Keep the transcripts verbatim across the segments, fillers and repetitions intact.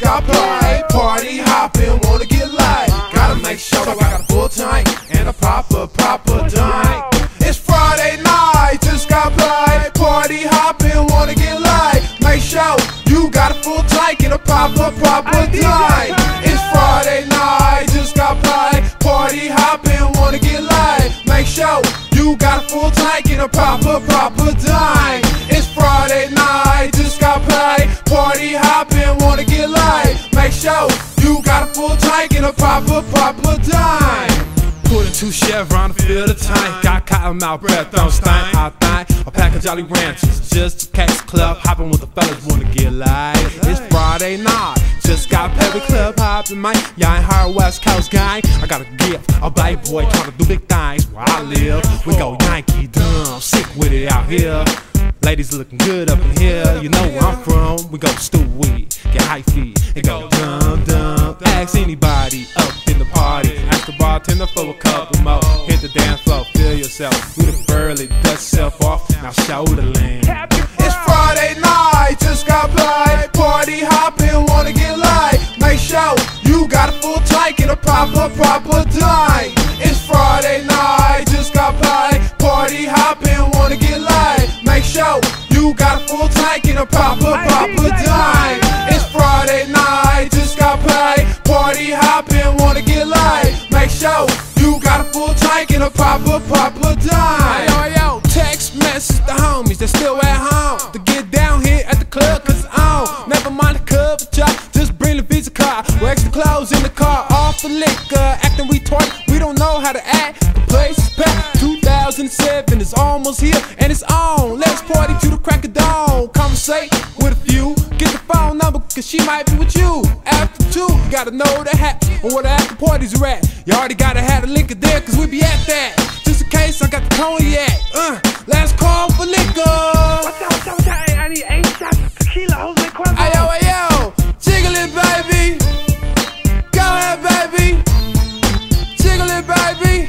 got play. Party hopping, wanna get light. Gotta make sure I got a full tank and a proper, proper tank. It's Friday night, just got play. Party hopping, wanna get light. Make sure you got a full tank and a proper, proper tank. It's Friday night, just got play. Party hopping, wanna get light. Make sure you got a full tank and a proper, proper tank. It's Friday night, just got play. Party hopping, wanna get light. Make sure you got a full tank and a proper, proper tank. Putting two Chevron to fill the tank. Got cotton mouth breath, don't stink. I think a pack of Jolly Ranchers, just a case club hopping with the fellas, wanna get light. It's Friday night, just got paid with club hopping, man. Y'all ain't hard West Coast gang. I got a gift, a black boy trying to do big things where I live. We go Yankee dumb, sick with it out here. Ladies looking good up in here. You know where I'm from. We go stew weed, get high feet, and go dumb dumb. Ask anybody up in the party. Ask the bartender for a couple more. Hit the dance floor, feel yourself. Do the burly, dust yourself off. Now shoulder lean. It's Friday night, just got play. Party hopping, wanna get light. Make sure you got a full tank and a proper, proper tank. It's Friday night, just got play. Party hopping, wanna get light. Make sure you got a full tank and a proper, proper tank. It's Friday night, just got play. Party hopping, wanna get light. Make sure you got a full tank and a proper, proper tank. Yo, yo, text message the homies that still at home to get down here at the club, cause it's on. Never mind the cover job, just bring the Visa card. With extra clothes in the car, off the liquor, acting retarded. We don't know how to act, the place is packed. two thousand seven is almost here and it's on. Let's party to the crack of dawn. Conversate with a few, get the phone number cause she might be with you. After two, you gotta know the hat on where the after parties are at. You already gotta have a liquor there cause we be at that. Just in case I got the cognac, uh, last call for liquor. What's up, what's up, what's up? I need eight shots of tequila, Jose Cuervo. Ayo, ayo, jiggle it baby. Go ahead baby. Jiggle it baby.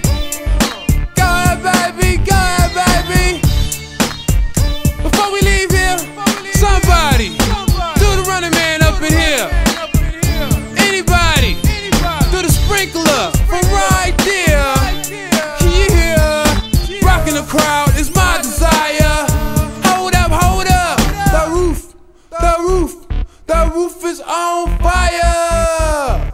Go ahead baby, go ahead baby. Before we leave here, somebody do the running man up in here. Anybody do the sprinkler from right there. Can you hear? Rocking the crowd is my desire. Hold up, hold up. The roof, the roof, the roof is on fire.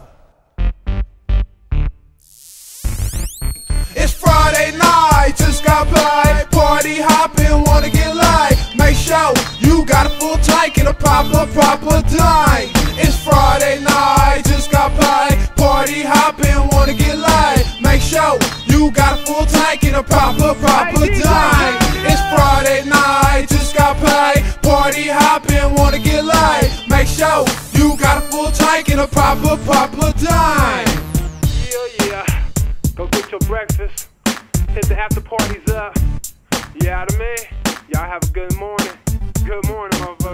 It's Friday night, just got play. Party hopping, wanna get light. Make sure you got a full tank and a proper, proper tank. It's Friday night, just got play. Party hopping, wanna get light. Make sure you got a full tank and a proper, proper tank. It's Friday night, just got play. Party hopping, wanna get light. Make sure you got a full tank and a proper, proper tank. Yeah, yeah. Go get your breakfast. Hit the after parties up. You know what I mean? Y'all have a good morning. Good morning, motherfucker.